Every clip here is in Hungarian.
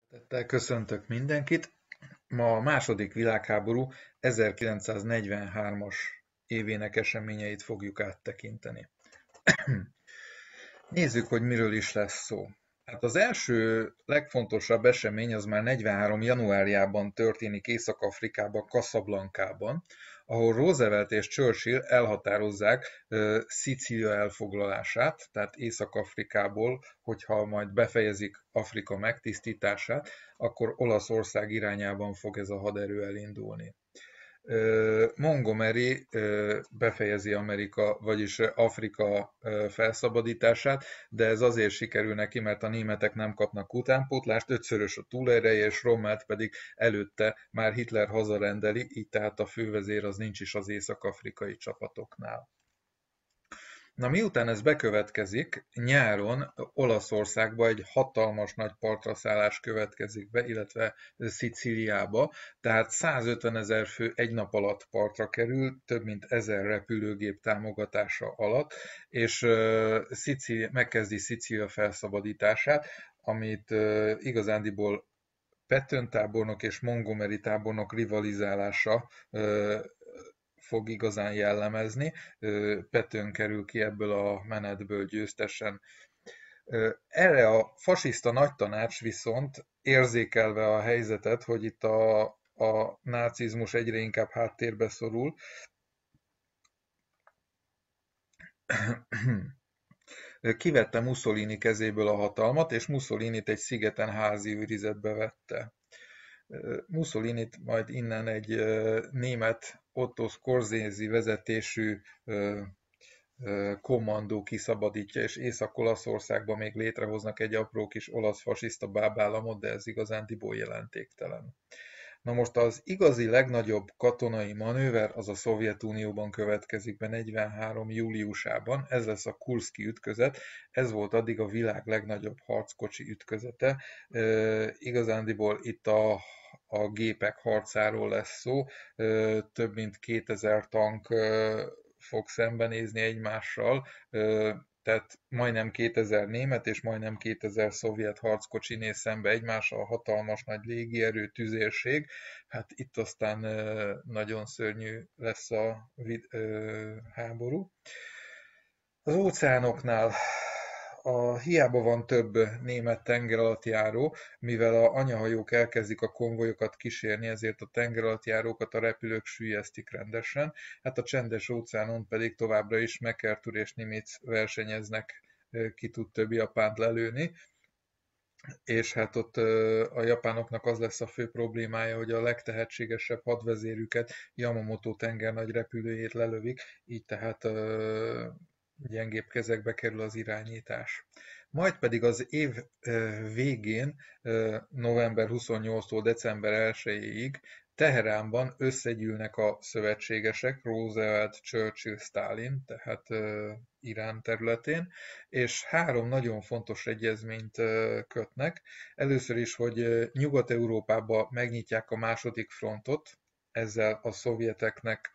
Szeretettel köszöntök mindenkit. Ma a második világháború 1943-as évének eseményeit fogjuk áttekinteni. Nézzük, hogy miről is lesz szó. Hát az első legfontosabb esemény az már 43. januárjában történik Észak-Afrikában, Casablancában, ahol Roosevelt és Churchill elhatározzák Szicília elfoglalását, tehát Észak-Afrikából, hogyha majd befejezik Afrika megtisztítását, akkor Olaszország irányában fog ez a haderő elindulni. Montgomery befejezi vagyis Afrika felszabadítását, de ez azért sikerül neki, mert a németek nem kapnak utánpótlást, ötszörös a túlereje, és Rommelt pedig előtte már Hitler hazarendeli, így tehát a fővezér az nincs is az észak-afrikai csapatoknál. Na miután ez bekövetkezik, nyáron Olaszországba egy hatalmas nagy partraszállás következik be, illetve Szicíliába, tehát 150 000 fő egy nap alatt partra kerül, több mint 1000 repülőgép támogatása alatt, és megkezdi Szicília felszabadítását, amit igazándiból Patton tábornok és Montgomery tábornok rivalizálása fog igazán jellemezni. Patton kerül ki ebből a menetből győztesen. Erre a fasiszta nagytanács viszont érzékelve a helyzetet, hogy itt a nácizmus egyre inkább háttérbe szorul, kivette Mussolini kezéből a hatalmat, és Mussolinit egy szigeten házi őrizetbe vette. Mussolinit majd innen egy német Otto Skorzészi vezetésű kommandó kiszabadítja, és Észak-Olaszországban még létrehoznak egy apró kis olasz fasiszta bábállamot, de ez igazándiból jelentéktelen. Na most az igazi legnagyobb katonai manőver az a Szovjetunióban következik be 43. júliusában, ez lesz a Kurszki ütközet, ez volt addig a világ legnagyobb harckocsi ütközete. Igazándiból itt a gépek harcáról lesz szó, több mint 2000 tank fog szembenézni egymással, tehát majdnem 2000 német és majdnem 2000 szovjet harckocsi néz szembe egymással, hatalmas nagy légierő, tüzérség. Hát itt aztán nagyon szörnyű lesz a háború. Az óceánoknál hiába van több német tengeralattjáró, mivel a anyahajók elkezdik a konvojokat kísérni, ezért a tengeralattjárókat a repülők süllyesztik rendesen, hát a csendes óceánon pedig továbbra is MacArthur és Nimitz versenyeznek, ki tud több japánt lelőni, és hát ott a japánoknak az lesz a fő problémája, hogy a legtehetségesebb hadvezérüket, Yamamoto tengernagy repülőjét lelövik, így tehát gyengébb kezekbe kerül az irányítás. Majd pedig az év végén, november 28-tól december 1-ig Teheránban összegyűlnek a szövetségesek, Roosevelt, Churchill, Stalin, tehát Irán területén, és 3 nagyon fontos egyezményt kötnek. Először is, hogy Nyugat-Európába megnyitják a második frontot, ezzel a szovjeteknek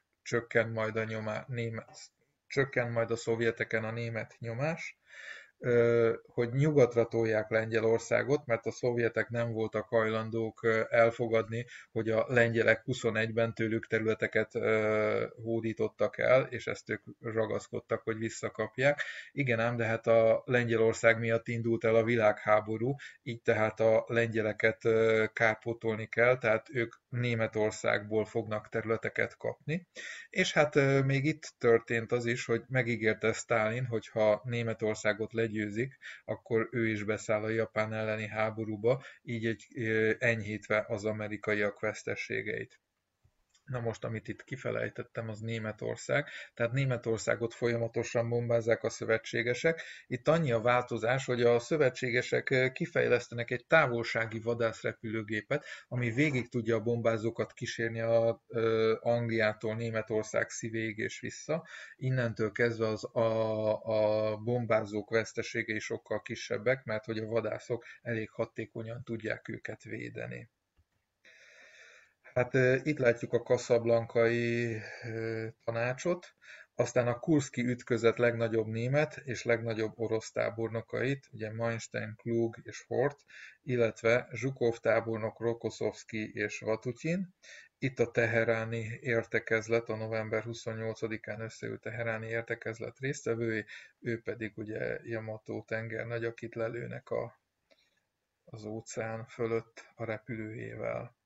csökken majd a szovjeteken a német nyomás, hogy nyugatra tolják Lengyelországot, mert a szovjetek nem voltak hajlandók elfogadni, hogy a lengyelek 21-ben tőlük területeket hódítottak el, és ezt ők ragaszkodtak, hogy visszakapják. Igen ám, de hát a Lengyelország miatt indult el a világháború, így tehát a lengyeleket kárpótolni kell, tehát ők Németországból fognak területeket kapni. És hát még itt történt az is, hogy megígérte Sztálin, hogy ha Németországot legyőzik, akkor ő is beszáll a Japán elleni háborúba, így enyhítve az amerikaiak veszteségeit. Na most, amit itt kifelejtettem, az Németország. Tehát Németországot folyamatosan bombázzák a szövetségesek. Itt annyi a változás, hogy a szövetségesek kifejlesztenek egy távolsági vadászrepülőgépet, ami végig tudja a bombázókat kísérni Angliától Németország szívéig és vissza. Innentől kezdve a bombázók veszteségei sokkal kisebbek, mert hogy a vadászok elég hatékonyan tudják őket védeni. Hát itt látjuk a kaszablancai tanácsot, aztán a kurszki ütközet legnagyobb német és legnagyobb orosz tábornokait, ugye Manstein, Klug és Hort, illetve Zsukov tábornok, Rokoszovszky és Vatutyin. Itt a teheráni értekezlet, a november 28-án összeült teheráni értekezlet résztvevői, ő pedig ugye Yamato tengernagy, akit lelőnek az óceán fölött a repülőjével.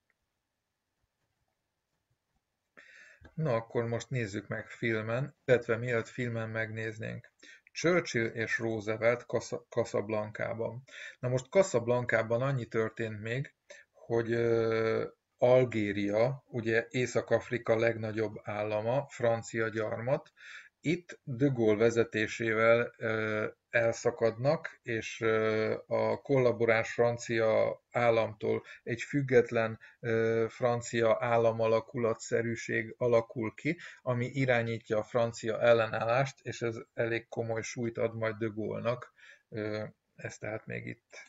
Na, akkor most nézzük meg filmen, illetve mielőtt filmen megnéznénk. Churchill és Roosevelt Casablancában. Na most Casablancában annyi történt még, hogy Algéria, ugye Észak-Afrika legnagyobb állama, francia gyarmat, itt de Gaulle vezetésével elszakadnak, és a kollaboráns francia államtól egy független francia államalakulatszerűség alakul ki, ami irányítja a francia ellenállást, és ez elég komoly súlyt ad majd de Gaulle-nak. Ez tehát még itt.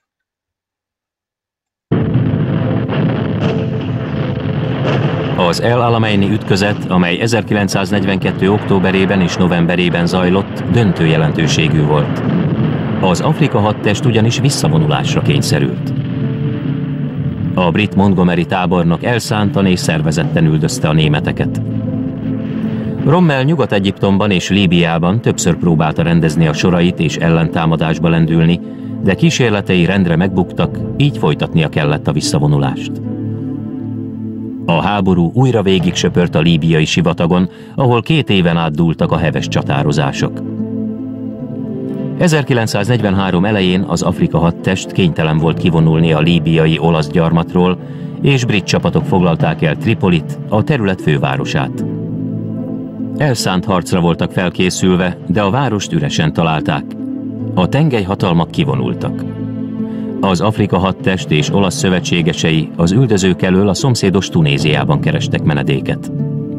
Az El Alameini ütközet, amely 1942. októberében és novemberében zajlott, döntő jelentőségű volt. Az Afrika hadtest ugyanis visszavonulásra kényszerült. A brit Montgomery tábornok elszántan és szervezetten üldözte a németeket. Rommel Nyugat-Egyiptomban és Líbiában többször próbálta rendezni a sorait és ellentámadásba lendülni, de kísérletei rendre megbuktak, így folytatnia kellett a visszavonulást. A háború újra végig söpört a líbiai sivatagon, ahol 2 éven át dúltak a heves csatározások. 1943 elején az Afrika hadtest kénytelen volt kivonulni a líbiai olasz gyarmatról, és brit csapatok foglalták el Tripolit, a terület fővárosát. Elszánt harcra voltak felkészülve, de a várost üresen találták. A tengelyhatalmak kivonultak. Az Afrika hadtest és olasz szövetségesei az üldözők elől a szomszédos Tunéziában kerestek menedéket.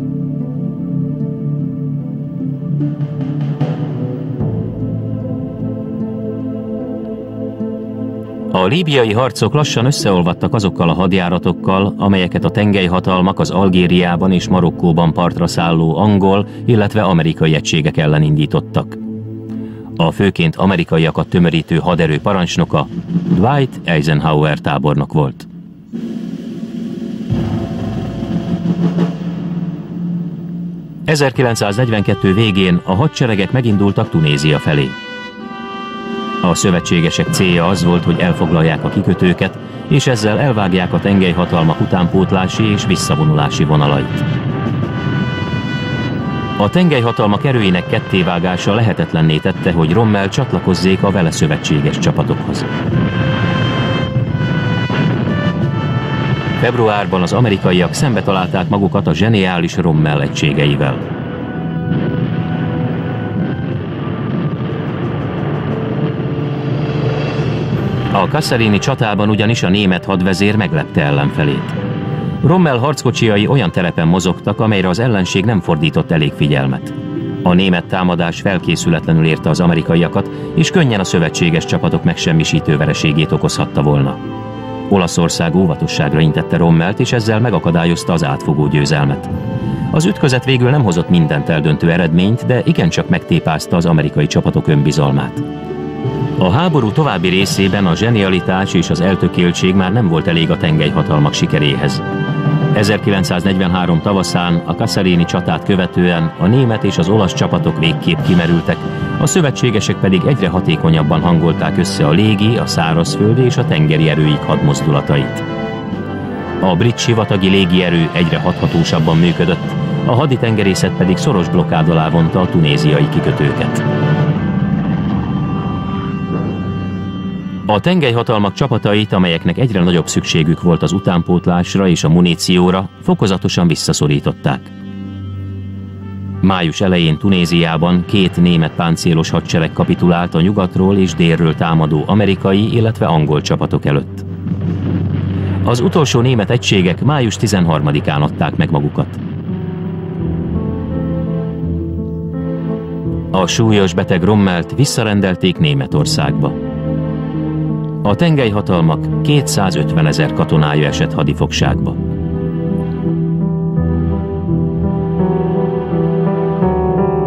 A líbiai harcok lassan összeolvadtak azokkal a hadjáratokkal, amelyeket a tengelyhatalmak az Algériában és Marokkóban partra szálló angol, illetve amerikai egységek ellen indítottak. A főként amerikaiakat tömörítő haderő parancsnoka Dwight Eisenhower tábornok volt. ...1942 végén a hadseregek megindultak Tunézia felé. A szövetségesek célja az volt, hogy elfoglalják a kikötőket, és ezzel elvágják a tengelyhatalmak utánpótlási és visszavonulási vonalait. A tengelyhatalmak erőinek kettévágása lehetetlenné tette, hogy Rommel csatlakozzék a vele szövetséges csapatokhoz. Februárban az amerikaiak szembe találták magukat a zseniális Rommel egységeivel. A Kasserine csatában ugyanis a német hadvezér meglepte ellenfelét. Rommel harckocsiai olyan terepen mozogtak, amelyre az ellenség nem fordított elég figyelmet. A német támadás felkészületlenül érte az amerikaiakat, és könnyen a szövetséges csapatok megsemmisítő vereségét okozhatta volna. Olaszország óvatosságra intette Rommelt, és ezzel megakadályozta az átfogó győzelmet. Az ütközet végül nem hozott mindent eldöntő eredményt, de igencsak megtépázta az amerikai csapatok önbizalmát. A háború további részében a zsenialitás és az eltökéltség már nem volt elég a tengelyhatalmak sikeréhez. 1943 tavaszán a Kasserine csatát követően a német és az olasz csapatok végképp kimerültek, a szövetségesek pedig egyre hatékonyabban hangolták össze a légi, a szárazföldi és a tengeri erőik hadmozdulatait. A brit sivatagi légierő egyre hathatósabban működött, a haditengerészet pedig szoros blokkád alá vonta a tunéziai kikötőket. A tengelyhatalmak csapatait, amelyeknek egyre nagyobb szükségük volt az utánpótlásra és a munícióra, fokozatosan visszaszorították. Május elején Tunéziában 2 német páncélos hadsereg kapitulált a nyugatról és délről támadó amerikai, illetve angol csapatok előtt. Az utolsó német egységek május 13-án adták meg magukat. A súlyos beteg Rommelt visszarendelték Németországba. A tengelyhatalmak 250 000 katonája esett hadifogságba.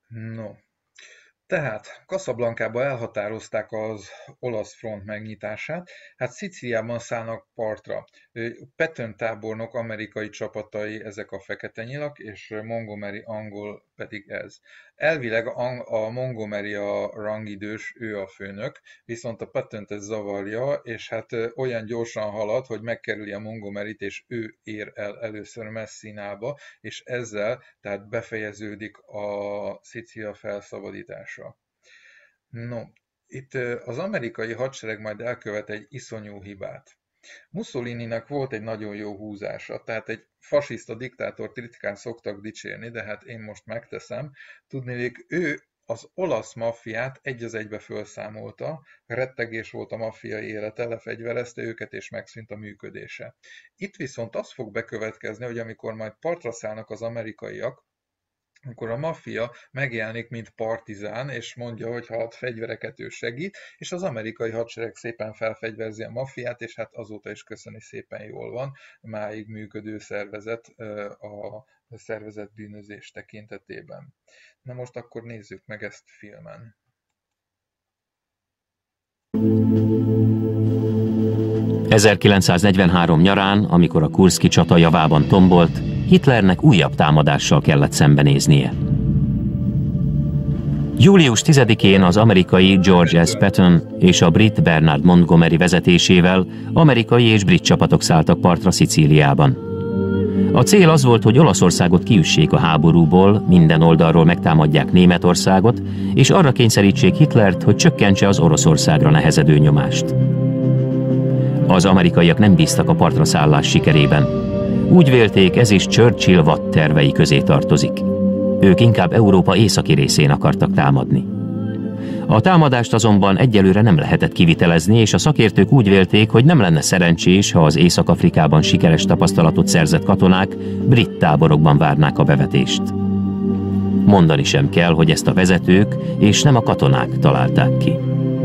No, tehát Casablancaban elhatározták az olasz front megnyitását, hát Szicíliában szállnak partra. Patton tábornok amerikai csapatai ezek a fekete nyilak, és Montgomery angol pedig ez. Elvileg a Montgomery a rangidős, ő a főnök, viszont a Pattont ez zavarja, és hát olyan gyorsan halad, hogy megkerüli a Montgomeryt, és ő ér el először Messinába, és ezzel tehát befejeződik a Szicília felszabadítása. No, itt az amerikai hadsereg majd elkövet egy iszonyú hibát. Mussolininek volt egy nagyon jó húzása, tehát egy fasiszta diktátort ritkán szoktak dicsérni, de hát én most megteszem. Tudniillik, ő az olasz maffiát egy az egybe felszámolta, rettegés volt a maffia élete, lefegyverezte őket és megszűnt a működése. Itt viszont az fog bekövetkezni, hogy amikor majd partra szállnak az amerikaiak, akkor a maffia megjelenik, mint partizán, és mondja, hogy ha ad fegyvereket, ő segít, és az amerikai hadsereg szépen felfegyverzi a maffiát, és hát azóta is köszöni, szépen jól van, máig működő szervezet a szervezett bűnözés tekintetében. Na most akkor nézzük meg ezt filmen. ...1943 nyarán, amikor a Kurszki csata javában tombolt, Hitlernek újabb támadással kellett szembenéznie. Július 10-én az amerikai George S. Patton és a brit Bernard Montgomery vezetésével amerikai és brit csapatok szálltak partra Szicíliában. A cél az volt, hogy Olaszországot kiüssék a háborúból, minden oldalról megtámadják Németországot, és arra kényszerítsék Hitlert, hogy csökkentse az Oroszországra nehezedő nyomást. Az amerikaiak nem bíztak a partra szállás sikerében. Úgy vélték, ez is Churchill Watt tervei közé tartozik. Ők inkább Európa északi részén akartak támadni. A támadást azonban egyelőre nem lehetett kivitelezni, és a szakértők úgy vélték, hogy nem lenne szerencsés, ha az Észak-Afrikában sikeres tapasztalatot szerzett katonák brit táborokban várnák a bevetést. Mondani sem kell, hogy ezt a vezetők és nem a katonák találták ki.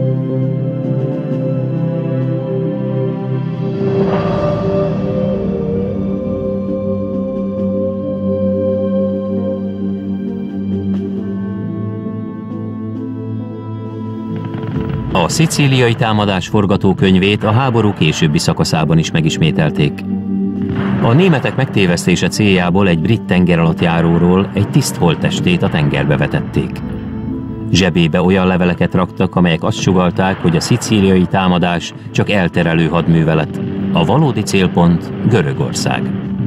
A szicíliai támadás forgatókönyvét a háború későbbi szakaszában is megismételték. A németek megtévesztése céljából egy brit tengeralattjáróról egy tiszt holttestét a tengerbe vetették. Zsebébe olyan leveleket raktak, amelyek azt sugallták, hogy a szicíliai támadás csak elterelő hadművelet, a valódi célpont Görögország.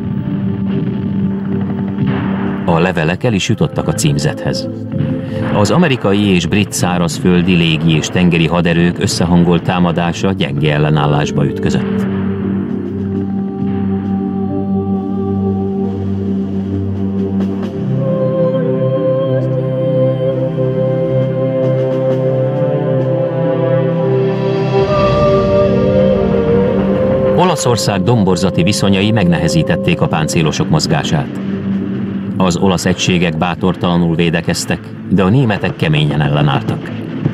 A levelek el is jutottak a címzethez. Az amerikai és brit szárazföldi, légi és tengeri haderők összehangolt támadása gyenge ellenállásba ütközött. Olaszország domborzati viszonyai megnehezítették a páncélosok mozgását. Az olasz egységek bátortalanul védekeztek, de a németek keményen ellenálltak.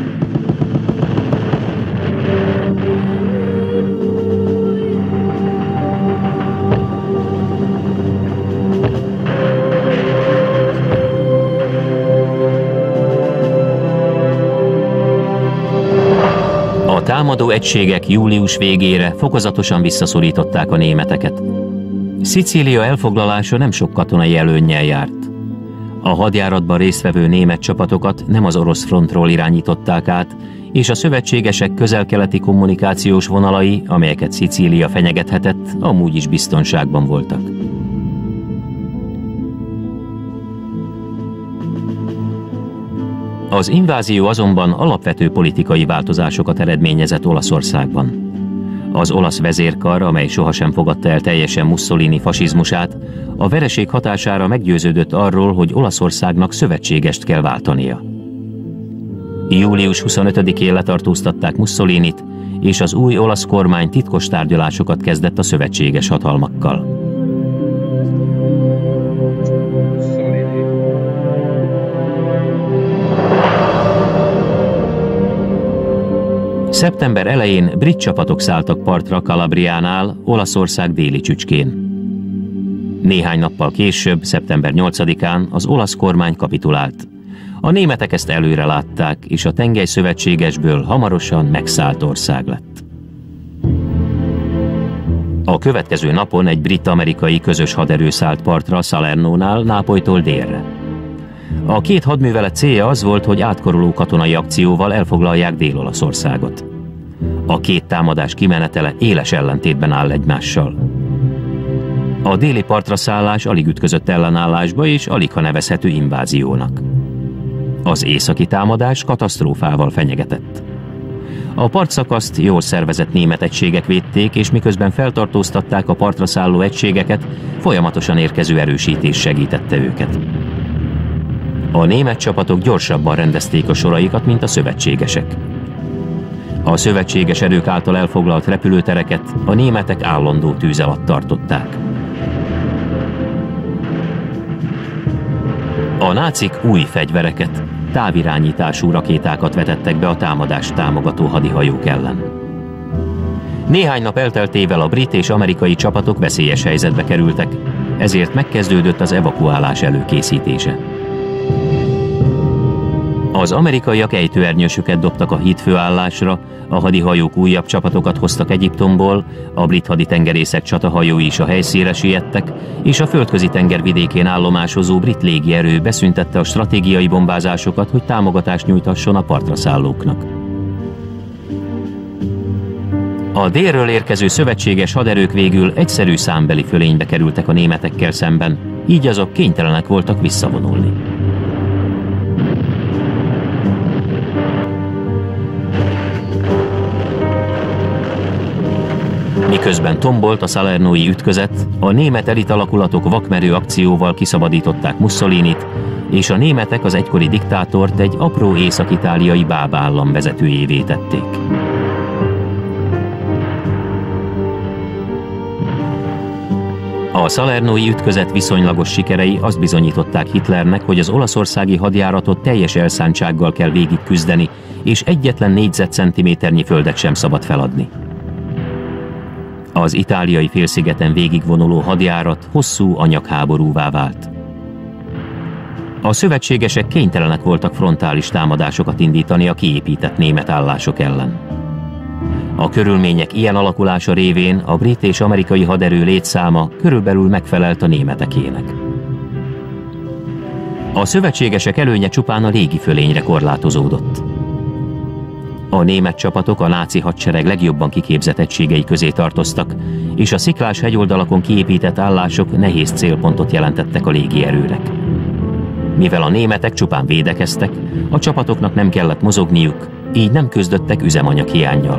A támadó egységek július végére fokozatosan visszaszorították a németeket. Szicília elfoglalása nem sok katonai előnnyel járt. A hadjáratban résztvevő német csapatokat nem az orosz frontról irányították át, és a szövetségesek közel-keleti kommunikációs vonalai, amelyeket Szicília fenyegethetett, amúgy is biztonságban voltak. Az invázió azonban alapvető politikai változásokat eredményezett Olaszországban. Az olasz vezérkar, amely sohasem fogadta el teljesen Mussolini fasizmusát, a vereség hatására meggyőződött arról, hogy Olaszországnak szövetségest kell váltania. Július 25-én letartóztatták Mussolinit, és az új olasz kormány titkos tárgyalásokat kezdett a szövetséges hatalmakkal. Szeptember elején brit csapatok szálltak partra Calabriánál, Olaszország déli csücskén. Néhány nappal később, szeptember 8-án az olasz kormány kapitulált, A németek ezt előre látták, és a tengelyszövetségesből hamarosan megszállt ország lett. A következő napon egy brit-amerikai közös haderő szállt partra Salernónál, Nápolytól délre. A két hadművelet célja az volt, hogy átkoroló katonai akcióval elfoglalják Dél-Olaszországot. A két támadás kimenetele éles ellentétben áll egymással. A déli partra szállás alig ütközött ellenállásba, és aligha nevezhető inváziónak. Az északi támadás katasztrófával fenyegetett. A partszakaszt jól szervezett német egységek védték, és miközben feltartóztatták a partra szálló egységeket, folyamatosan érkező erősítés segítette őket. A német csapatok gyorsabban rendezték a soraikat, mint a szövetségesek. A szövetséges erők által elfoglalt repülőtereket a németek állandó tűz alatt tartották. A nácik új fegyvereket, távirányítású rakétákat vetettek be a támadást támogató hadihajók ellen. Néhány nap elteltével a brit és amerikai csapatok veszélyes helyzetbe kerültek, ezért megkezdődött az evakuálás előkészítése. Az amerikaiak ejtőernyősöket dobtak a hídfőállásra, a hadihajók újabb csapatokat hoztak Egyiptomból, a brit haditengerészek csatahajói is a helyszínre siettek, és a földközi tenger vidékén állomásozó brit légierő beszüntette a stratégiai bombázásokat, hogy támogatást nyújthasson a partra szállóknak. A délről érkező szövetséges haderők végül egyszerű számbeli fölénybe kerültek a németekkel szemben, így azok kénytelenek voltak visszavonulni. Miközben tombolt a salernói ütközet, a német elitalakulatok vakmerő akcióval kiszabadították Mussolinit, és a németek az egykori diktátort egy apró észak-itáliai bábállam vezetőjévé tették. A salernói ütközet viszonylagos sikerei azt bizonyították Hitlernek, hogy az olaszországi hadjáratot teljes elszántsággal kell végig küzdeni, és egyetlen négyzetcentiméternyi földet sem szabad feladni. Az itáliai félszigeten végigvonuló hadjárat hosszú anyagháborúvá vált. A szövetségesek kénytelenek voltak frontális támadásokat indítani a kiépített német állások ellen. A körülmények ilyen alakulása révén a brit és amerikai haderő létszáma körülbelül megfelelt a németekének. A szövetségesek előnye csupán a légifölényre korlátozódott. A német csapatok a náci hadsereg legjobban kiképzett egységei közé tartoztak, és a sziklás hegyoldalakon kiépített állások nehéz célpontot jelentettek a légierőnek. Mivel a németek csupán védekeztek, a csapatoknak nem kellett mozogniuk, így nem küzdöttek üzemanyaghiánnyal.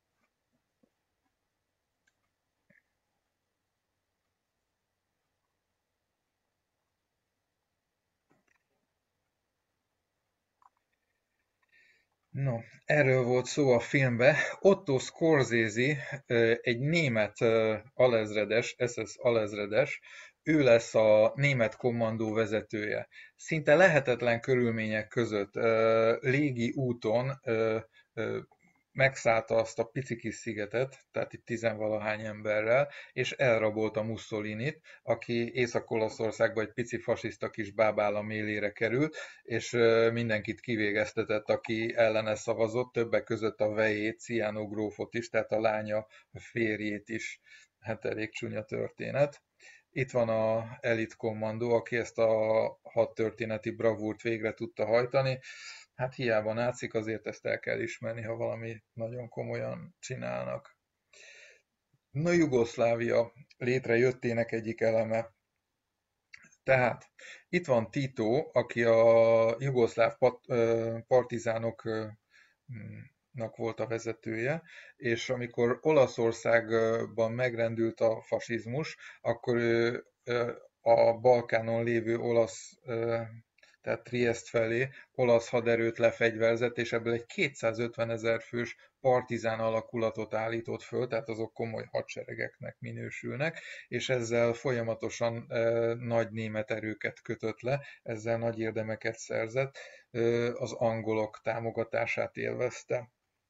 No, erről volt szó a filmben. Otto Scorsese, egy német alezredes, SS alezredes, ő lesz a német kommandó vezetője. Szinte lehetetlen körülmények között légi úton megszállta azt a pici kis szigetet, tehát itt tizenvalahány emberrel, és elrabolta Mussolinit, aki Észak-Olaszországban egy pici fasiszta kis bábállam élére került, és mindenkit kivégeztetett, aki ellene szavazott, többek között a vejét, Ciano grófot is, tehát a lánya férjét is. Hát elég csúnya történet. Itt van a elit kommandó, aki ezt a hadtörténeti bravúrt végre tudta hajtani. Hát hiába nácik, azért ezt el kell ismerni, ha valami nagyon komolyan csinálnak. Na, Jugoszlávia létrejöttének egyik eleme. Tehát itt van Tito, aki a jugoszláv partizánoknak volt a vezetője, és amikor Olaszországban megrendült a fasizmus, akkor ő a Balkánon lévő olasz, tehát Triest felé olasz haderőt lefegyverzett, és ebből egy 250 000 fős partizán alakulatot állított föl, tehát azok komoly hadseregeknek minősülnek, és ezzel folyamatosan nagy német erőket kötött le, ezzel nagy érdemeket szerzett, az angolok támogatását élvezte.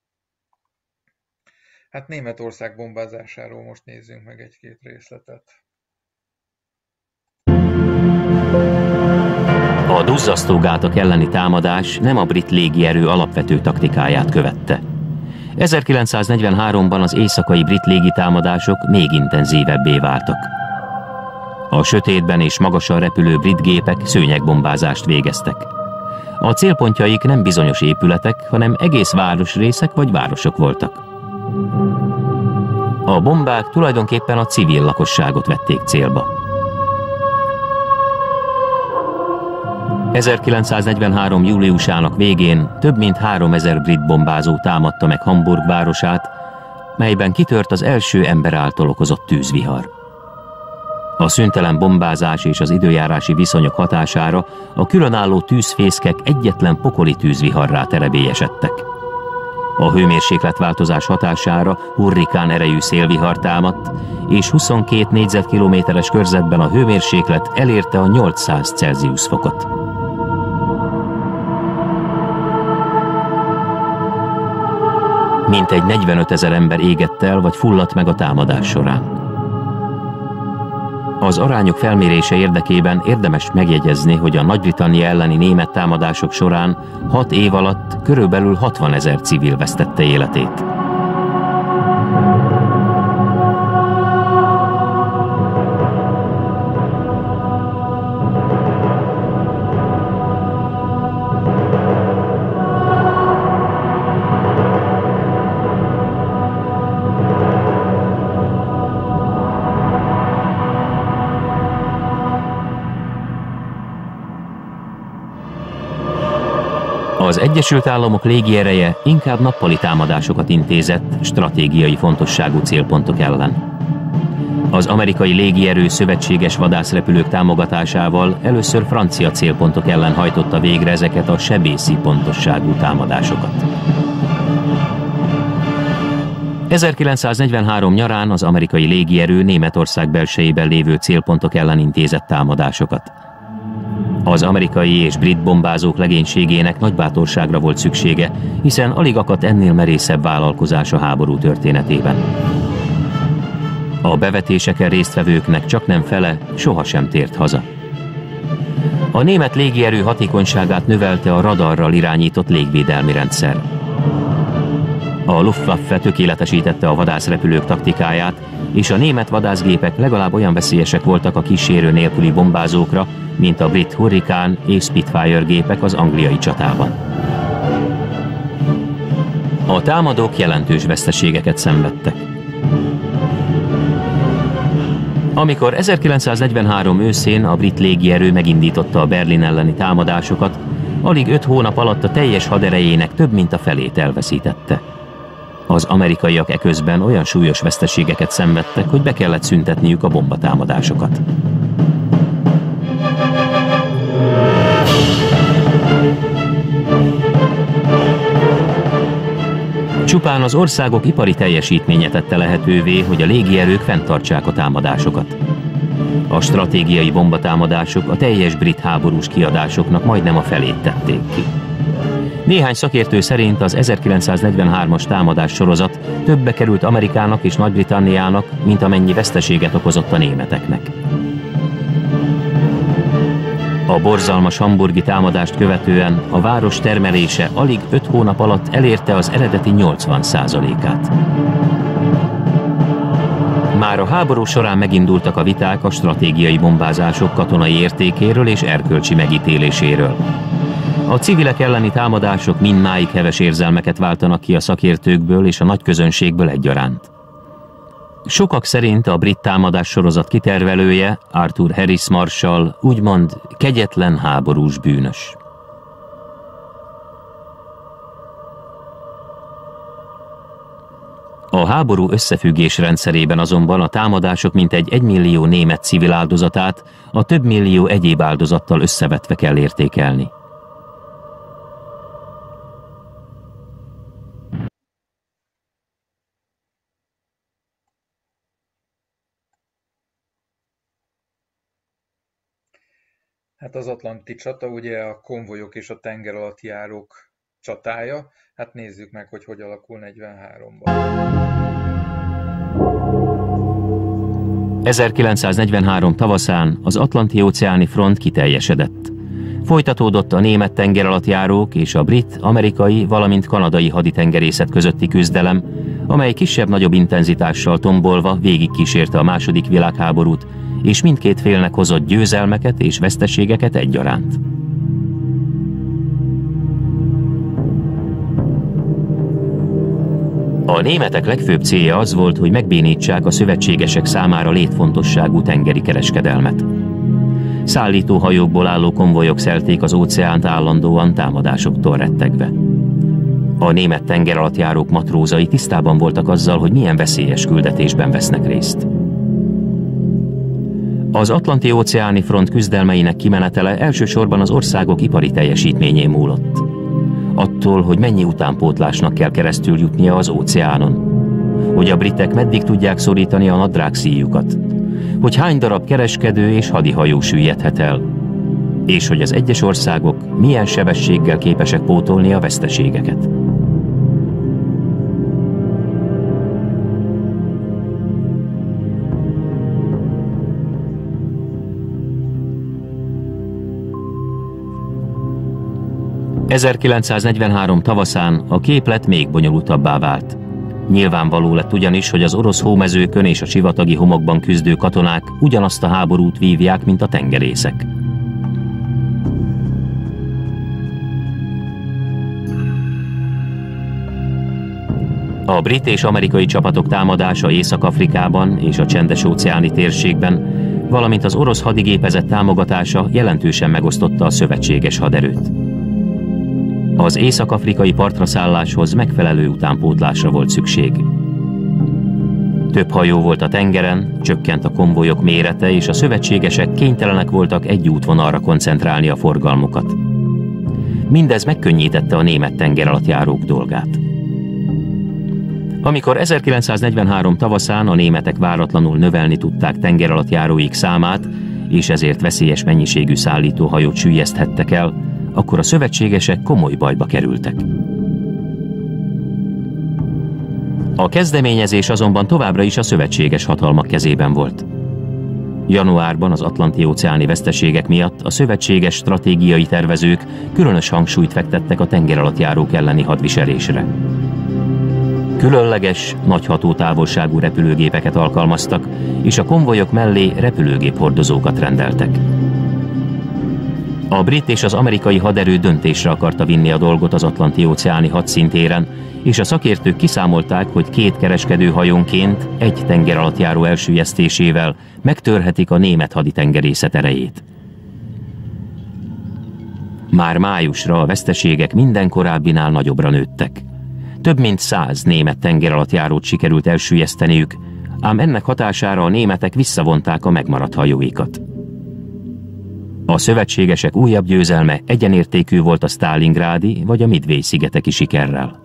Hát Németország bombázásáról most nézzünk meg egy-két részletet. A duzzasztó gátak elleni támadás nem a brit légierő alapvető taktikáját követte. 1943-ban az éjszakai brit légitámadások még intenzívebbé váltak. A sötétben és magasan repülő brit gépek szőnyegbombázást végeztek. A célpontjaik nem bizonyos épületek, hanem egész városrészek vagy városok voltak. A bombák tulajdonképpen a civil lakosságot vették célba. 1943. júliusának végén több mint 3000 brit bombázó támadta meg Hamburg városát, melyben kitört az első ember által okozott tűzvihar. A szüntelen bombázás és az időjárási viszonyok hatására a különálló tűzfészkek egyetlen pokoli tűzviharrá terebélyesedtek. A hőmérsékletváltozás hatására hurrikán erejű szélvihar támadt, és 22 négyzetkilométeres körzetben a hőmérséklet elérte a 800 Celsius fokot. Mintegy 45 000 ember égett el vagy fulladt meg a támadás során. Az arányok felmérése érdekében érdemes megjegyezni, hogy a Nagy-Britannia elleni német támadások során 6 év alatt körülbelül 60 000 civil vesztette életét. Az Egyesült Államok légiereje inkább nappali támadásokat intézett stratégiai fontosságú célpontok ellen. Az amerikai légierő szövetséges vadászrepülők támogatásával először francia célpontok ellen hajtotta végre ezeket a sebészi pontosságú támadásokat. 1943 nyarán az amerikai légierő Németország belsejében lévő célpontok ellen intézett támadásokat. Az amerikai és brit bombázók legénységének nagy bátorságra volt szüksége, hiszen alig akadt ennél merészebb vállalkozás a háború történetében. A bevetéseken résztvevőknek csaknem fele sohasem tért haza. A német légierő hatékonyságát növelte a radarral irányított légvédelmi rendszer. A Luftwaffe tökéletesítette a vadászrepülők taktikáját, és a német vadászgépek legalább olyan veszélyesek voltak a kísérő nélküli bombázókra, mint a brit Hurricane és Spitfire gépek az angliai csatában. A támadók jelentős veszteségeket szenvedtek. Amikor 1943 őszén a brit légierő megindította a Berlin elleni támadásokat, alig 5 hónap alatt a teljes haderejének több mint a felét elveszítette. Az amerikaiak eközben olyan súlyos veszteségeket szenvedtek, hogy be kellett szüntetniük a bombatámadásokat. Csupán az országok ipari teljesítménye tette lehetővé, hogy a légierők fenntartsák a támadásokat. A stratégiai bombatámadások a teljes brit háborús kiadásoknak majdnem a felét tették ki. Néhány szakértő szerint az 1943-as támadás sorozat többe került Amerikának és Nagy-Britanniának, mint amennyi veszteséget okozott a németeknek. A borzalmas hamburgi támadást követően a város termelése alig 5 hónap alatt elérte az eredeti 80%-át. Már a háború során megindultak a viták a stratégiai bombázások katonai értékéről és erkölcsi megítéléséről. A civilek elleni támadások mindmáig heves érzelmeket váltanak ki a szakértőkből és a nagy közönségből egyaránt. Sokak szerint a brit támadás sorozat kitervelője, Arthur Harris marshall, úgymond kegyetlen háborús bűnös. A háború összefüggés rendszerében azonban a támadások mintegy 1 millió német civil áldozatát a több millió egyéb áldozattal összevetve kell értékelni. Hát az atlanti csata ugye a konvojok és a tengeralattjárók csatája. Hát nézzük meg, hogy hogy alakul 43-ban. 1943 tavaszán az Atlanti-óceáni front kiteljesedett. Folytatódott a német tengeralattjárók és a brit, amerikai, valamint kanadai haditengerészet közötti küzdelem, amely kisebb-nagyobb intenzitással tombolva végigkísérte a II. Világháborút, és mindkét félnek hozott győzelmeket és veszteségeket egyaránt. A németek legfőbb célja az volt, hogy megbénítsák a szövetségesek számára létfontosságú tengeri kereskedelmet. Szállítóhajókból álló konvojok szelték az óceánt állandóan támadásoktól rettegve. A német tengeralattjárók matrózai tisztában voltak azzal, hogy milyen veszélyes küldetésben vesznek részt. Az Atlanti-óceáni front küzdelmeinek kimenetele elsősorban az országok ipari teljesítményén múlott. Attól, hogy mennyi utánpótlásnak kell keresztül jutnia az óceánon. Hogy a britek meddig tudják szorítani a nadrágszíjukat. Hogy hány darab kereskedő és hadihajó süllyedhet el. És hogy az egyes országok milyen sebességgel képesek pótolni a veszteségeket. ...1943 tavaszán a képlet még bonyolultabbá vált. Nyilvánvaló lett ugyanis, hogy az orosz hómezőkön és a sivatagi homokban küzdő katonák ugyanazt a háborút vívják, mint a tengerészek. A brit és amerikai csapatok támadása Észak-Afrikában és a Csendes-óceáni térségben, valamint az orosz hadigépezet támogatása jelentősen megosztotta a szövetséges haderőt. Az észak-afrikai partraszálláshoz megfelelő utánpótlásra volt szükség. Több hajó volt a tengeren, csökkent a konvojok mérete, és a szövetségesek kénytelenek voltak egy útvonalra koncentrálni a forgalmukat. Mindez megkönnyítette a német tengeralattjárók dolgát. Amikor 1943 tavaszán a németek váratlanul növelni tudták tengeralattjáróik számát, és ezért veszélyes mennyiségű szállítóhajót süllyeszthettek el, akkor a szövetségesek komoly bajba kerültek. A kezdeményezés azonban továbbra is a szövetséges hatalmak kezében volt. Januárban az atlanti-óceáni veszteségek miatt a szövetséges stratégiai tervezők különös hangsúlyt fektettek a tengeralattjárók elleni hadviselésre. Különleges, nagy hatótávolságú repülőgépeket alkalmaztak, és a konvojok mellé repülőgéphordozókat rendeltek. A brit és az amerikai haderő döntésre akarta vinni a dolgot az Atlanti-óceáni hadszintéren, és a szakértők kiszámolták, hogy 2 kereskedőhajónként egy tengeralattjáró elsüllyesztésével megtörhetik a német haditengerészet erejét. Már májusra a veszteségek minden korábbinál nagyobbra nőttek. Több mint 100 német tengeralattjárót sikerült elsüllyeszteniük, ám ennek hatására a németek visszavonták a megmaradt hajóikat. A szövetségesek újabb győzelme egyenértékű volt a Sztálingrádi vagy a Midway-szigeteki sikerrel.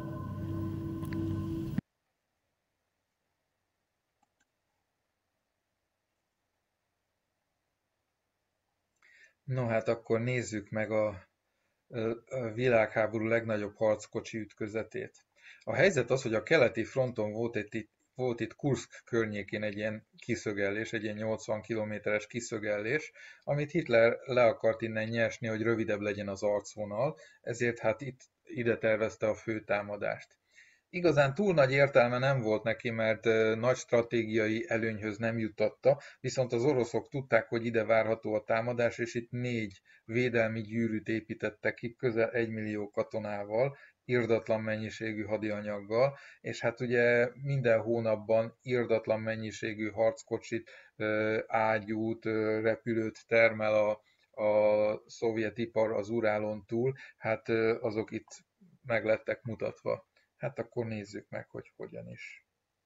No hát akkor nézzük meg a világháború legnagyobb harckocsi ütközetét. A helyzet az, hogy a keleti fronton volt itt Kurszk környékén egy ilyen kiszögellés, egy ilyen 80 kilométeres kiszögellés, amit Hitler le akart innen nyesni, hogy rövidebb legyen az arcvonal, ezért hát ide tervezte a főtámadást. Igazán túl nagy értelme nem volt neki, mert nagy stratégiai előnyhöz nem juttatta, viszont az oroszok tudták, hogy ide várható a támadás, és itt 4 védelmi gyűrűt építettek ki, közel 1 millió katonával, irdatlan mennyiségű hadianyaggal, és hát ugye minden hónapban irdatlan mennyiségű harckocsit, ágyút, repülőt termel a szovjet ipar az Urálon túl, hát azok itt meg lettek mutatva. Hát akkor nézzük meg, hogy hogyan is.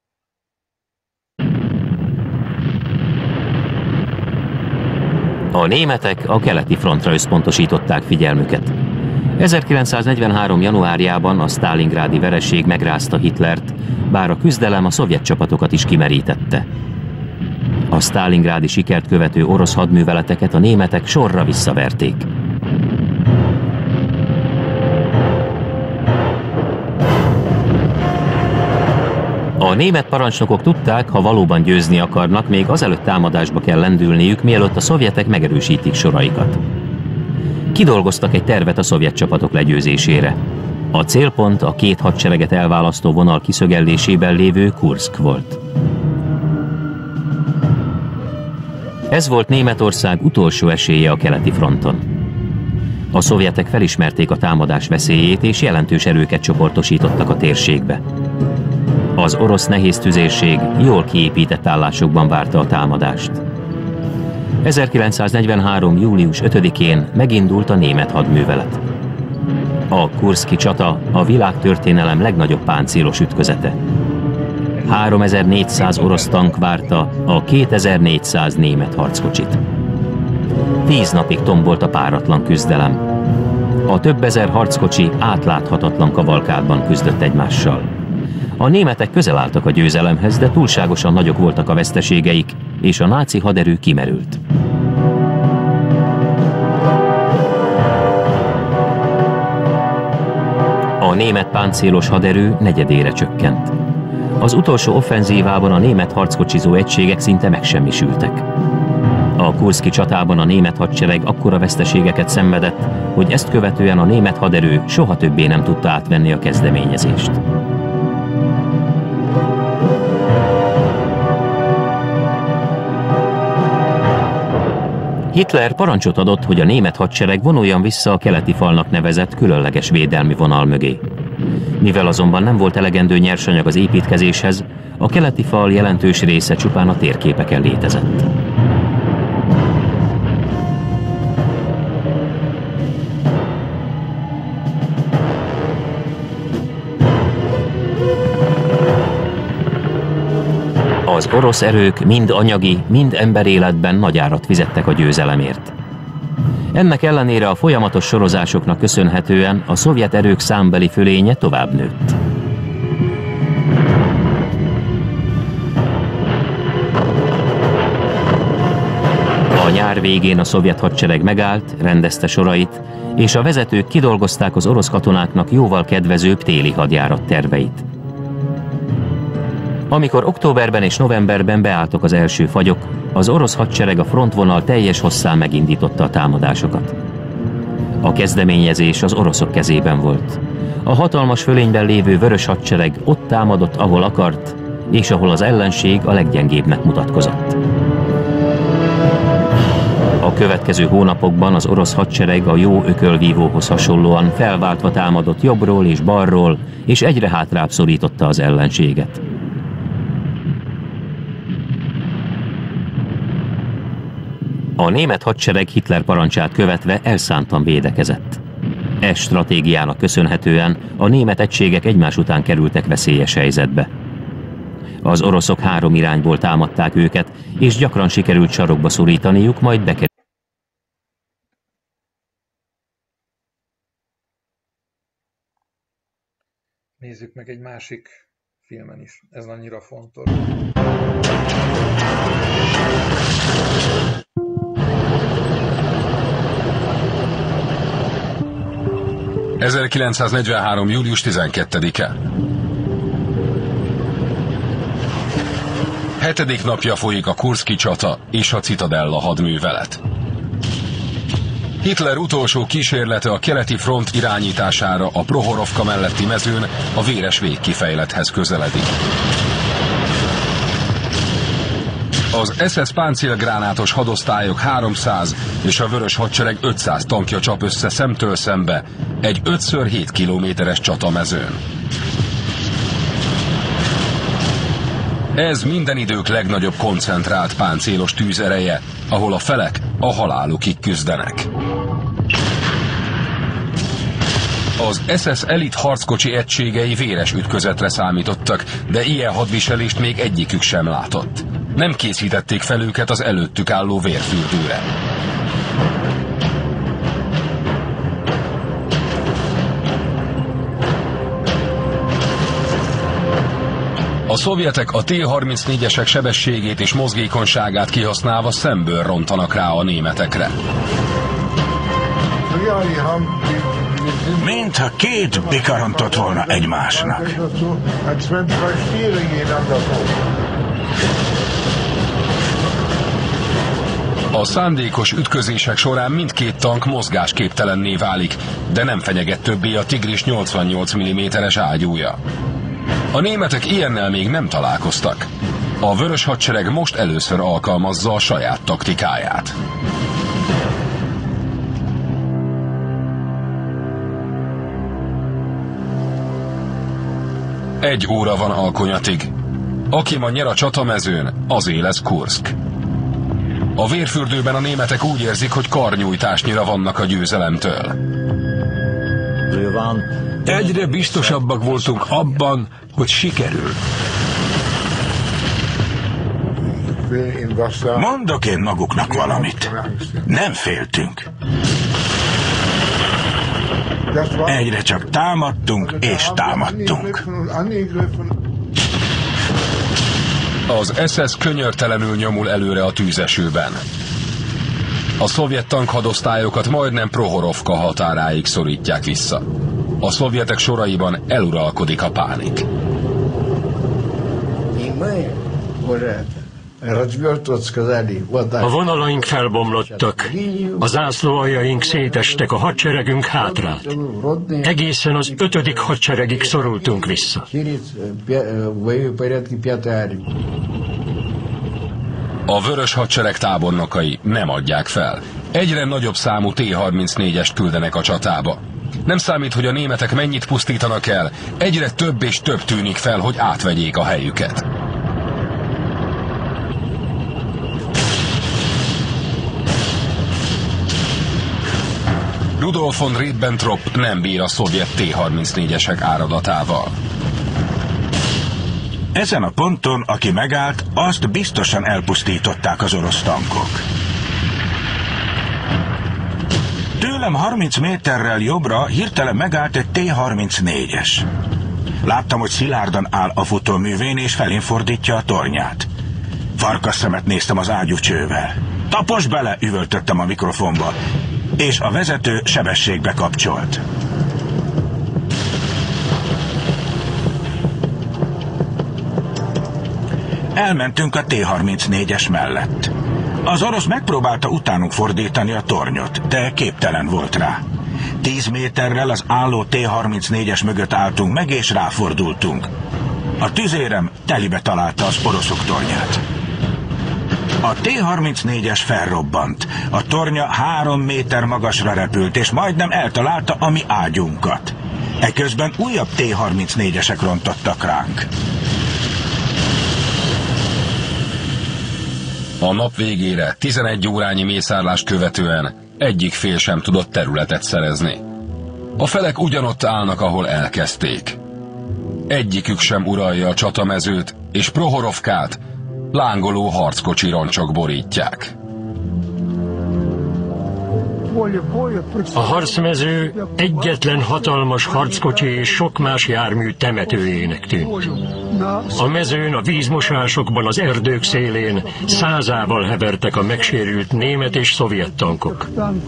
A németek a keleti frontra összpontosították figyelmüket. 1943. januárjában a sztálingrádi vereség megrázta Hitlert, bár a küzdelem a szovjet csapatokat is kimerítette. A sztálingrádi sikert követő orosz hadműveleteket a németek sorra visszaverték. A német parancsnokok tudták, ha valóban győzni akarnak, még azelőtt támadásba kell lendülniük, mielőtt a szovjetek megerősítik soraikat. Kidolgoztak egy tervet a szovjet csapatok legyőzésére. A célpont a két hadsereget elválasztó vonal kiszögellésében lévő Kurszk volt. Ez volt Németország utolsó esélye a keleti fronton. A szovjetek felismerték a támadás veszélyét és jelentős erőket csoportosítottak a térségbe. Az orosz nehéztüzérség jól kiépített állásokban várta a támadást. 1943. július 5-én megindult a német hadművelet. A kurszki csata a világtörténelem legnagyobb páncélos ütközete. 3400 orosz tank várta a 2400 német harckocsit. 10 napig tombolt a páratlan küzdelem. A több ezer harckocsi átláthatatlan kavalkádban küzdött egymással. A németek közel álltak a győzelemhez, de túlságosan nagyok voltak a veszteségeik, és a náci haderő kimerült. A német páncélos haderő negyedére csökkent. Az utolsó offenzívában a német harckocsizó egységek szinte megsemmisültek. A kurszki csatában a német hadsereg akkora veszteségeket szenvedett, hogy ezt követően a német haderő soha többé nem tudta átvenni a kezdeményezést. Hitler parancsot adott, hogy a német hadsereg vonuljon vissza a keleti falnak nevezett különleges védelmi vonal mögé. Mivel azonban nem volt elegendő nyersanyag az építkezéshez, a keleti fal jelentős része csupán a térképeken létezett. Az orosz erők mind anyagi, mind emberéletben nagy árat fizettek a győzelemért. Ennek ellenére a folyamatos sorozásoknak köszönhetően a szovjet erők számbeli fölénye tovább nőtt. A nyár végén a szovjet hadsereg megállt, rendezte sorait, és a vezetők kidolgozták az orosz katonáknak jóval kedvezőbb téli hadjárat terveit. Amikor októberben és novemberben beálltak az első fagyok, az orosz hadsereg a frontvonal teljes hosszán megindította a támadásokat. A kezdeményezés az oroszok kezében volt. A hatalmas fölényben lévő vörös hadsereg ott támadott, ahol akart, és ahol az ellenség a leggyengébbnek mutatkozott. A következő hónapokban az orosz hadsereg a jó ökölvívóhoz hasonlóan felváltva támadott jobbról és balról, és egyre hátrább szorította az ellenséget. A német hadsereg Hitler parancsát követve elszántan védekezett. E stratégiának köszönhetően a német egységek egymás után kerültek veszélyes helyzetbe. Az oroszok 3 irányból támadták őket, és gyakran sikerült sarokba szorítaniuk, majd bekerültek. Nézzük meg egy másik filmen is, ez annyira fontos. ...1943. július 12-e. 7. napja folyik a kurszki csata és a Citadella hadművelet. Hitler utolsó kísérlete a keleti front irányítására a Prohorovka melletti mezőn a véres végkifejlethez közeledik. Az SS páncélgránátos hadosztályok 300 és a vörös hadsereg 500 tankja csap össze szemtől szembe egy 5x7 kilométeres csatamezőn. Ez minden idők legnagyobb koncentrált páncélos tűzereje, ahol a felek a halálukig küzdenek. Az SS elit harckocsi egységei véres ütközetre számítottak, de ilyen hadviselést még egyikük sem látott. Nem készítették fel őket az előttük álló vérfürdőre. A szovjetek a T-34-esek sebességét és mozgékonyságát kihasználva szemből rontanak rá a németekre. Mintha 2 bika rontott volna egymásnak. A szándékos ütközések során mindkét tank mozgásképtelenné válik, de nem fenyeget többé a Tigris 88 mm-es ágyúja. A németek ilyennel még nem találkoztak. A Vörös Hadsereg most először alkalmazza a saját taktikáját. Egy óra van Alkonyatig. Aki ma nyer a csatamezőn, azé lesz Kurszk. A vérfürdőben a németek úgy érzik, hogy karnyújtásnyira vannak a győzelemtől. Egyre biztosabbak voltunk abban, hogy sikerül. Mondok én maguknak valamit. Nem féltünk. Egyre csak támadtunk és támadtunk. Az SS könyörtelenül nyomul előre a tűzesőben. A szovjet tankhadosztályokat majdnem Prohorovka határáig szorítják vissza. A szovjetek soraiban eluralkodik a pánik. A vonalaink felbomlottak, a zászlóaljaink szétestek, a hadseregünk hátrált. Egészen az 5. hadseregig szorultunk vissza. A Vörös Hadsereg tábornokai nem adják fel. Egyre nagyobb számú T-34-est küldenek a csatába. Nem számít, hogy a németek mennyit pusztítanak el, egyre több és több tűnik fel, hogy átvegyék a helyüket. Rudolf von Ribbentrop nem bír a szovjet T-34-esek áradatával. Ezen a ponton, aki megállt, azt biztosan elpusztították az orosz tankok. Tőlem 30 méterrel jobbra hirtelen megállt egy T-34-es. Láttam, hogy szilárdan áll a futóművén, és felén fordítja a tornyát. Farkasszemet néztem az ágyúcsővel. Taposd bele, üvöltöttem a mikrofonba, és a vezető sebességbe kapcsolt. Elmentünk a T-34-es mellett. Az orosz megpróbálta utánunk fordítani a tornyot, de képtelen volt rá. 10 méterrel az álló T-34-es mögött álltunk meg, és ráfordultunk. A tüzérem telibe találta az oroszok tornyát. A T-34-es felrobbant. A tornya 3 méter magasra repült, és majdnem eltalálta a mi ágyunkat. Eközben újabb T-34-esek rontottak ránk. A nap végére 11 órányi mészárlást követően egyik fél sem tudott területet szerezni. A felek ugyanott állnak, ahol elkezdték. Egyikük sem uralja a csatamezőt, és Prohorovkát lángoló harckocsi roncsok borítják. A harcmező egyetlen hatalmas harckocsi és sok más jármű temetőjének tűnt. A mezőn, a vízmosásokban, az erdők szélén százával hevertek a megsérült német és szovjet tankok.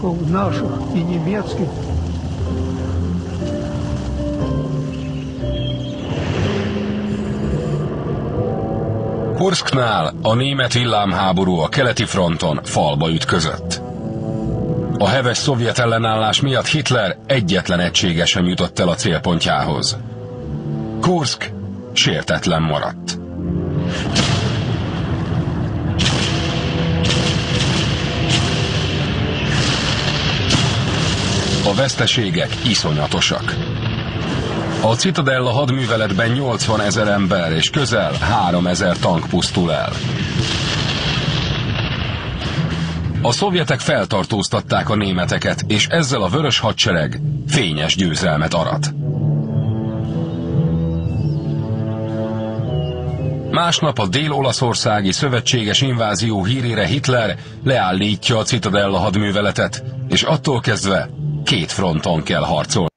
Kurszknál a német villámháború a keleti fronton falba ütközött. A heves szovjet ellenállás miatt Hitler egyetlen egysége sem jutott el a célpontjához. Kurszk sértetlen maradt. A veszteségek iszonyatosak. A Citadella hadműveletben 80 000 ember és közel 3000 tank pusztul el. A szovjetek feltartóztatták a németeket, és ezzel a Vörös Hadsereg fényes győzelmet arat. Másnap a dél-olaszországi szövetséges invázió hírére Hitler leállítja a Citadella hadműveletet, és attól kezdve 2 fronton kell harcolni.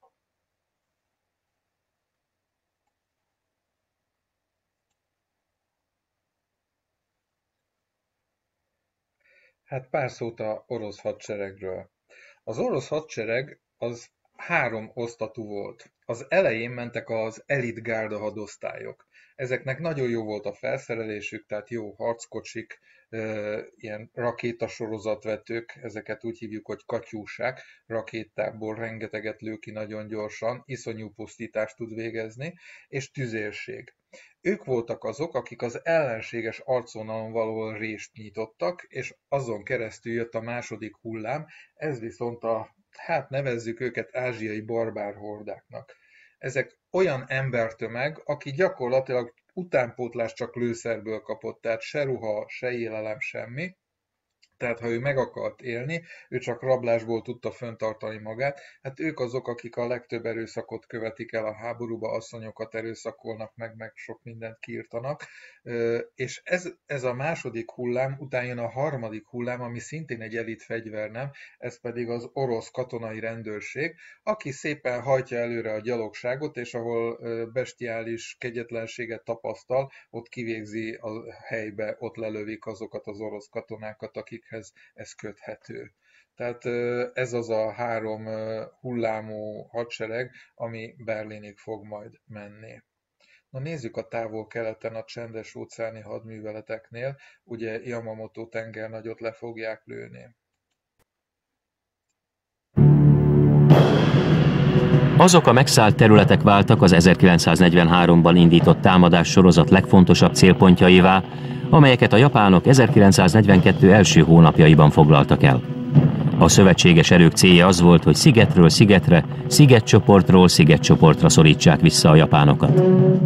Hát pár szót a orosz hadseregről. Az orosz hadsereg az 3 osztatú volt. Az elején mentek az elitgárda hadosztályok. Ezeknek nagyon jó volt a felszerelésük, tehát jó harckocsik, ilyen rakétasorozatvetők, ezeket úgy hívjuk, hogy katyúsák, rakétából rengeteget lő ki nagyon gyorsan, iszonyú pusztítást tud végezni, és tüzérség. Ők voltak azok, akik az ellenséges arcvonalon valahol rést nyitottak, és azon keresztül jött a második hullám, ez viszont nevezzük őket ázsiai barbár hordáknak. Ezek olyan embertömeg, aki gyakorlatilag utánpótlást csak lőszerből kapott, tehát se ruha, se élelem, semmi. Tehát ha ő meg akart élni, ő csak rablásból tudta fenntartani magát. Hát ők azok, akik a legtöbb erőszakot követik el a háborúba, asszonyokat erőszakolnak meg sok mindent kiirtanak. És ez a második hullám, után jön a harmadik hullám, ami szintén egy elit fegyvernem, ez pedig az orosz katonai rendőrség, aki szépen hajtja előre a gyalogságot, és ahol bestiális kegyetlenséget tapasztal, ott kivégzi a helybe, ott lelövik azokat az orosz katonákat, akikhez ez köthető. Tehát ez az a 3 hullámú hadsereg, ami Berlinig fog majd menni. Na nézzük a távol-keleten a csendes-óceáni hadműveleteknél, ugye Yamamoto tengernagyot le fogják lőni. Azok a megszállt területek váltak az 1943-ban indított támadás sorozat legfontosabb célpontjaivá, amelyeket a japánok 1942 első hónapjaiban foglaltak el. A szövetséges erők célja az volt, hogy szigetről szigetre, szigetcsoportról szigetcsoportra szorítsák vissza a japánokat.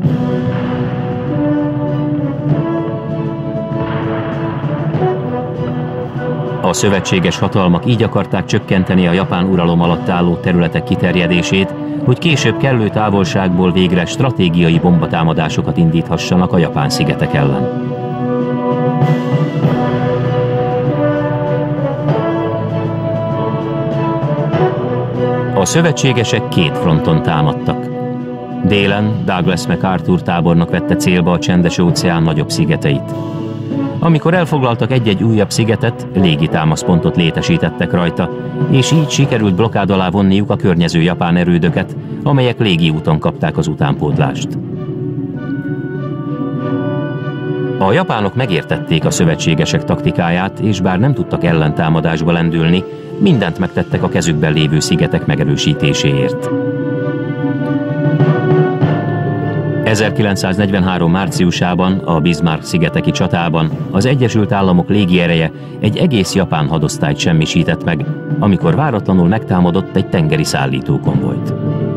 A szövetséges hatalmak így akarták csökkenteni a japán uralom alatt álló területek kiterjedését, hogy később kellő távolságból végre stratégiai bombatámadásokat indíthassanak a japán szigetek ellen. A szövetségesek 2 fronton támadtak. Délen Douglas MacArthur tábornok vette célba a Csendes-óceán nagyobb szigeteit. Amikor elfoglaltak egy-egy újabb szigetet, légitámaszpontot létesítettek rajta, és így sikerült blokkád alá vonniuk a környező japán erődöket, amelyek légiúton kapták az utánpótlást. A japánok megértették a szövetségesek taktikáját, és bár nem tudtak ellentámadásba lendülni, mindent megtettek a kezükben lévő szigetek megerősítéséért. 1943. márciusában a Bismarck-szigeteki csatában az Egyesült Államok légiereje egy egész japán hadosztályt semmisített meg, amikor váratlanul megtámadott egy tengeri szállítókonvojt.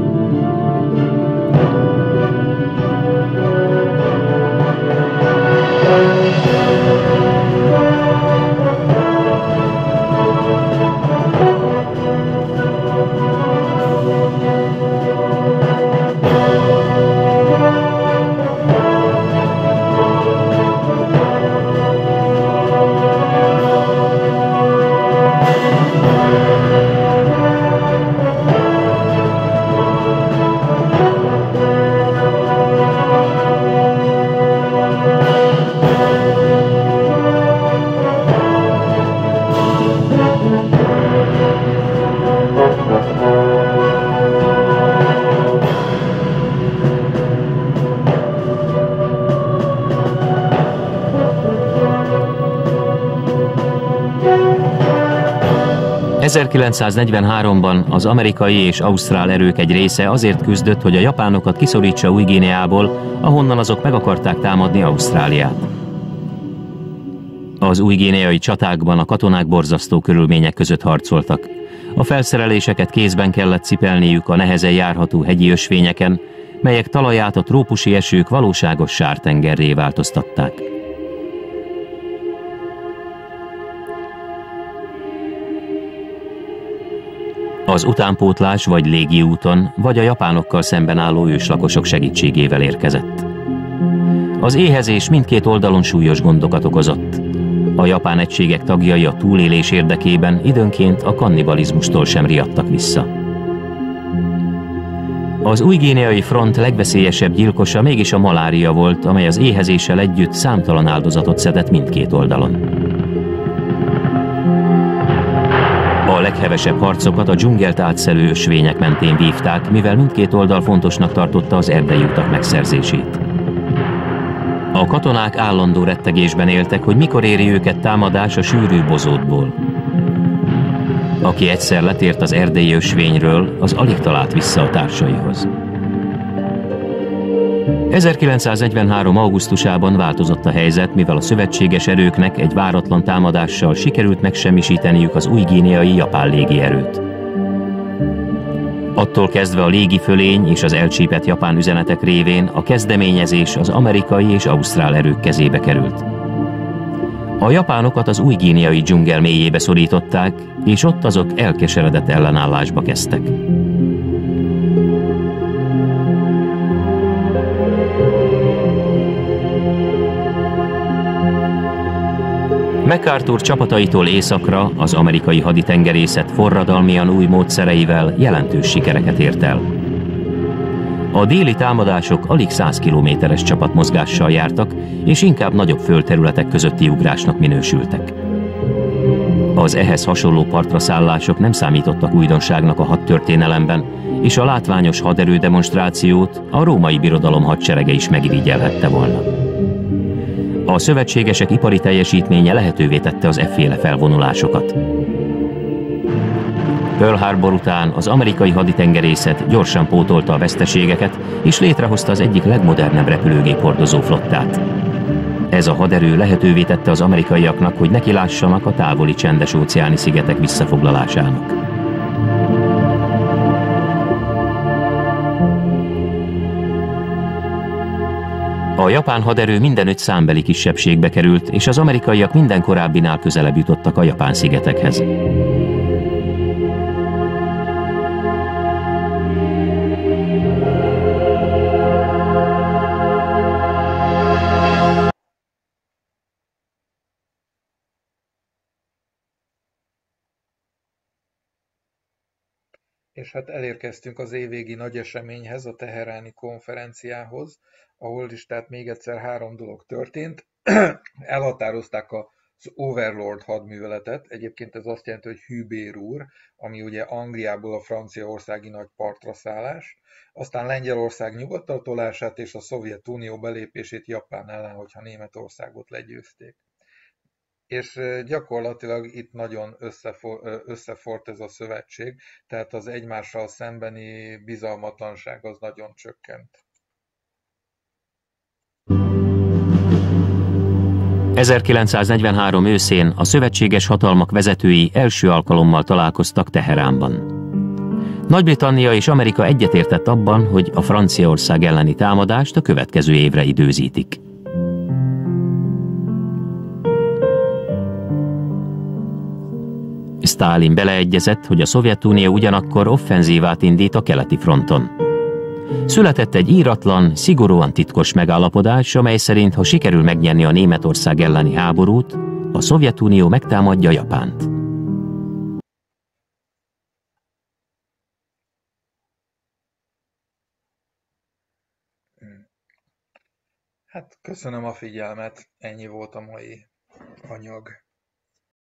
...1943-ban az amerikai és ausztrál erők egy része azért küzdött, hogy a japánokat kiszorítsa Új-Guineából, ahonnan azok meg akarták támadni Ausztráliát. Az új-guineai csatákban a katonák borzasztó körülmények között harcoltak. A felszereléseket kézben kellett cipelniük a nehezen járható hegyi ösvényeken, melyek talaját a trópusi esők valóságos sártengerré változtatták. Az utánpótlás vagy légiúton, vagy a japánokkal szemben álló őslakosok segítségével érkezett. Az éhezés mindkét oldalon súlyos gondokat okozott. A japán egységek tagjai a túlélés érdekében időnként a kannibalizmustól sem riadtak vissza. Az új-guineai front legveszélyesebb gyilkosa mégis a malária volt, amely az éhezéssel együtt számtalan áldozatot szedett mindkét oldalon. A leghevesebb harcokat a dzsungelt átszelő ösvények mentén vívták, mivel mindkét oldal fontosnak tartotta az erdei utak megszerzését. A katonák állandó rettegésben éltek, hogy mikor éri őket támadás a sűrű bozótból. Aki egyszer letért az erdélyi ösvényről, az alig talált vissza a társaihoz. 1943. augusztusában változott a helyzet, mivel a szövetséges erőknek egy váratlan támadással sikerült megsemmisíteniük az új-guineai japán légierőt. Attól kezdve a légifölény és az elcsípett japán üzenetek révén a kezdeményezés az amerikai és ausztrál erők kezébe került. A japánokat az új-guineai dzsungel mélyébe szorították, és ott azok elkeseredett ellenállásba kezdtek. MacArthur csapataitól északra az amerikai haditengerészet forradalmian új módszereivel jelentős sikereket ért el. A déli támadások alig 100 kilométeres csapatmozgással jártak, és inkább nagyobb földterületek közötti ugrásnak minősültek. Az ehhez hasonló partraszállások nem számítottak újdonságnak a hadtörténelemben, és a látványos haderődemonstrációt a római birodalom hadserege is megirigyelhette volna. A szövetségesek ipari teljesítménye lehetővé tette az efféle felvonulásokat. Pearl Harbor után az amerikai haditengerészet gyorsan pótolta a veszteségeket, és létrehozta az egyik legmodernebb repülőgép hordozó flottát. Ez a haderő lehetővé tette az amerikaiaknak, hogy nekilássanak a távoli csendes-óceáni szigetek visszafoglalásának. A japán haderő mindenütt számbeli kisebbségbe került, és az amerikaiak minden korábbinál közelebb jutottak a japán szigetekhez. És hát elérkeztünk az évvégi nagy eseményhez, a teheráni konferenciához, ahol is tehát még egyszer 3 dolog történt. Elhatározták az Overlord hadműveletet, egyébként ez azt jelenti, hogy hűbér úr, ami ugye Angliából a franciaországi nagy partraszállás, aztán Lengyelország nyugattal tolását és a Szovjetunió belépését Japán ellen, hogyha Németországot legyőzték. És gyakorlatilag itt nagyon összeforrt ez a szövetség, tehát az egymással szembeni bizalmatlanság az nagyon csökkent. 1943 őszén a szövetséges hatalmak vezetői első alkalommal találkoztak Teheránban. Nagy-Britannia és Amerika egyetértett abban, hogy a Franciaország elleni támadást a következő évre időzítik. Sztálin beleegyezett, hogy a Szovjetunió ugyanakkor offenzívát indít a keleti fronton. Született egy íratlan, szigorúan titkos megállapodás, amely szerint, ha sikerül megnyerni a Németország elleni háborút, a Szovjetunió megtámadja Japánt. Hát köszönöm a figyelmet, ennyi volt a mai anyag.